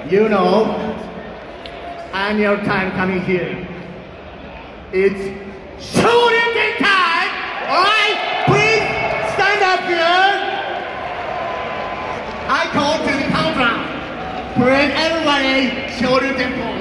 You know, annual time coming here. It's Shoryuken time! Alright, please stand up here. I call to the countdown. Bring everybody Shoryuken.